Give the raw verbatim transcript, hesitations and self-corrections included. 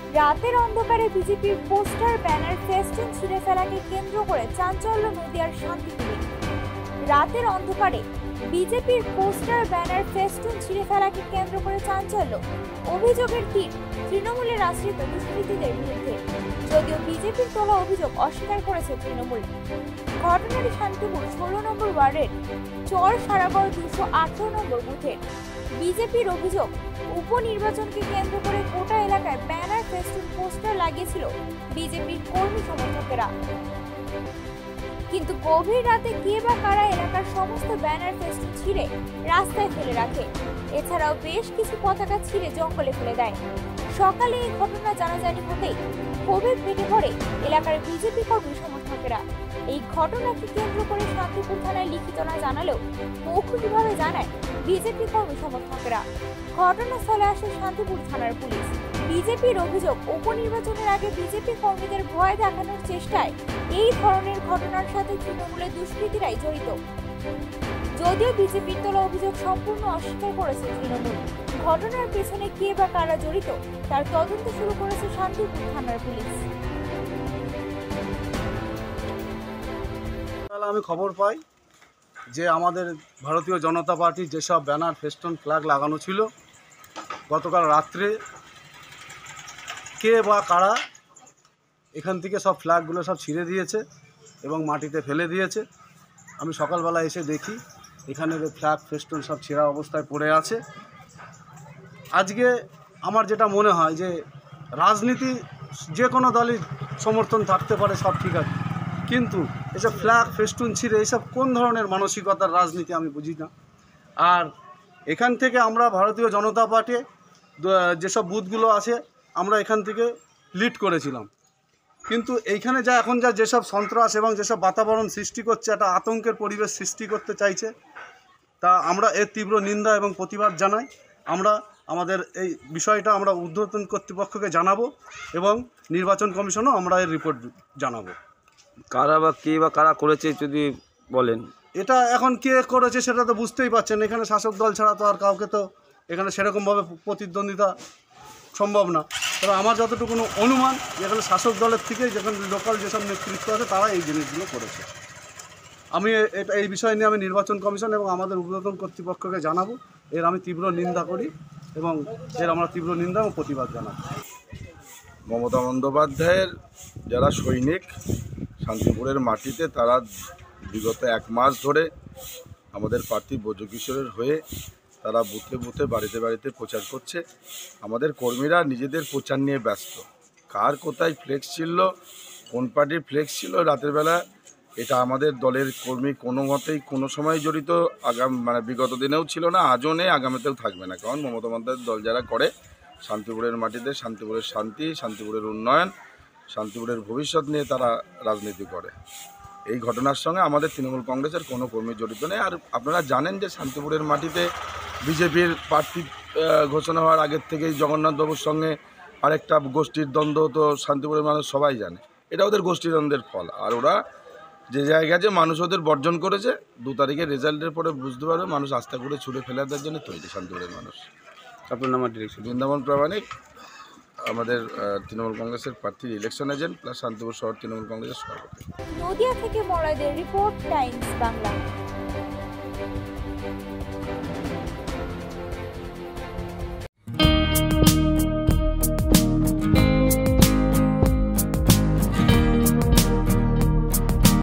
রাতের অন্ধকারে বিজেপির পোস্টার ব্যানার ফেস্টুন ছিঁড়ে ফেলাকে কেন্দ্র করে চাঞ্চল্য নদিয়ার শান্তিপুরে। রাতের অন্ধকারে বিজেপির পোস্টার ব্যানার ফেস্টুন ছিঁড়ে ফেলাকে কেন্দ্র করে চাঞ্চল্য। অভিযোগের তীর তৃণমূলের আশ্রিত দুষ্কৃতীদের বিরুদ্ধে, যদিও বিজেপির তোলা অভিযোগ অস্বীকার করেছে তৃণমূল। ঘটনাটি শান্তিপুর ষোলো নম্বর ওয়ার্ডের চর সারাগড় দুশো আঠারো নম্বর বুথের। বিজেপির অভিযোগ, উপনির্বাচনকে কেন্দ্র করে গোটা এলাকায় ব্যানার ফেস্টুন পোস্টার লাগিয়েছিল বিজেপির কর্মী সমর্থকেরা। কিন্তু গভীর রাতে কে বা কারা এলাকার সমস্ত ব্যানার ফেস্টুন ছিঁড়ে রাস্তায় ফেলে রাখে। এছাড়াও বেশ কিছু পতাকা ছিঁড়ে জঙ্গলে ফেলে দেয়। সকালে এই ঘটনা জানাজানি হতেই ক্ষোভে ফেটে পড়ে এলাকার বিজেপি কর্মী সমর্থকেরা। এই ঘটনাকে কেন্দ্র করে শান্তিপুর থানায় লিখিত না জানালেও মৌখিকভাবে জানায় বিজেপি কর্মী সমর্থকেরা। ঘটনাস্থলে আসে শান্তিপুর থানার পুলিশ। বিজেপির অভিযোগ, উপনির্বাচনের আগে বিজেপি কর্মীদের ভয় দেখানোর চেষ্টায় এই ধরনের ঘটনার সাথে তৃণমূলের দুষ্কৃতীরাই জড়িত। যদিও বিজেপির তোলা অভিযোগ সম্পূর্ণ অস্বীকার করেছে তৃণমূল। ঘটনার পেছনে কে বা কারা জড়িত তার তদন্ত শুরু করেছে শান্তিপুর থানার পুলিশ। আমি খবর পাই যে আমাদের ভারতীয় জনতা পার্টির যেসব ব্যানার ফেস্টুন ফ্ল্যাগ লাগানো ছিল, গতকাল রাত্রে কে বা কারা এখান থেকে সব ফ্ল্যাগগুলো সব ছিঁড়ে দিয়েছে এবং মাটিতে ফেলে দিয়েছে। আমি সকালবেলা এসে দেখি এখানে ফ্ল্যাগ ফেস্টুন সব ছেঁড়া অবস্থায় পড়ে আছে। আজকে আমার যেটা মনে হয় যে রাজনীতি যে কোনো দলই সমর্থন থাকতে পারে, সব ঠিক আছে, কিন্তু এসব ফ্ল্যাগ ফেস্টুন ছিঁড়ে এসব কোন ধরনের মানসিকতার রাজনীতি আমি বুঝি না। আর এখান থেকে আমরা ভারতীয় জনতা পার্টি যেসব বুথগুলো আছে আমরা এখান থেকে লিড করেছিলাম, কিন্তু এইখানে যা এখন যা যেসব সন্ত্রাস এবং যেসব বাতাবরণ সৃষ্টি করছে, একটা আতঙ্কের পরিবেশ সৃষ্টি করতে চাইছে, তা আমরা এর তীব্র নিন্দা এবং প্রতিবাদ জানাই। আমরা আমাদের এই বিষয়টা আমরা ঊর্ধ্বতন কর্তৃপক্ষকে জানাবো এবং নির্বাচন কমিশনও আমরা এর রিপোর্ট জানাবো। কারা বা কে বা কারা করেছে যদি বলেন। এটা এখন কে করেছে সেটা তো বুঝতেই পারছেন। এখানে শাসক দল ছাড়া তো আর কাউকে তো এখানে সেরকমভাবে প্রতিদ্বন্দ্বিতা সম্ভব না। তবে আমার যতটুকু অনুমান, যেখানে শাসক দলের থেকে যেখানে লোকাল যেসব নেতৃত্ব আছে তারা এই জিনিসগুলো করেছে। আমি এটা এই বিষয় নিয়ে আমি নির্বাচন কমিশন এবং আমাদের ঊর্ধ্বতন কর্তৃপক্ষকে জানাবো। এর আমি তীব্র নিন্দা করি এবং এর আমরা তীব্র নিন্দা এবং প্রতিবাদ জানাবো। মমতা বন্দ্যোপাধ্যায়ের যারা সৈনিক শান্তিপুরের মাটিতে, তারা বিগত এক মাস ধরে আমাদের প্রার্থী ব্রজকিশোরের হয়ে তারা বুথে বুথে বাড়িতে বাড়িতে প্রচার করছে। আমাদের কর্মীরা নিজেদের প্রচার নিয়ে ব্যস্ত। কার কোথায় ফ্লেক্স ছিল, কোন পার্টির ফ্লেক্স ছিল রাতের বেলা, এটা আমাদের দলের কর্মী কোনো মতেই কোনো সময় জড়িত আগাম মানে বিগত দিনেও ছিল না, আজও নেই, আগামীতেও থাকবে না। কারণ মমতা বন্দ্যোপাধ্যায়ের দল যারা করে শান্তিপুরের মাটিতে শান্তিপুরের শান্তি, শান্তিপুরের উন্নয়ন, শান্তিপুরের ভবিষ্যৎ নিয়ে তারা রাজনীতি করে। এই ঘটনার সঙ্গে আমাদের তৃণমূল কংগ্রেসের কোনো কর্মী জড়িত নেই। আর আপনারা জানেন যে শান্তিপুরের মাটিতে বিজেপির প্রার্থী ঘোষণা হওয়ার আগের থেকেই জগন্নাথবাবুর সঙ্গে আরেকটা গোষ্ঠীর দ্বন্দ্ব তো শান্তিপুরের মানুষ সবাই জানে। এটা ওদের গোষ্ঠীদ্বন্দ্বের ফল। আর ওরা যে জায়গায় যে মানুষ ওদের বর্জন করেছে, দু তারিখের রেজাল্টের পরে বুঝতে পারবে মানুষ আস্থা করে ছুড়ে ফেলে দেওয়ার জন্য তৈরি শান্তিপুরের মানুষ। আপনার নাম ডিরেকশন? বৃন্দাবন প্রামাণিক, আমাদের তৃণমূল কংগ্রেসের প্রার্থীর ইলেকশন এজেন্ট প্লাস শান্তিপুর শহর তৃণমূল কংগ্রেসের সভাপতি। নদিয়া থেকে মলয়দের রিপোর্ট, টাইমস বাংলা।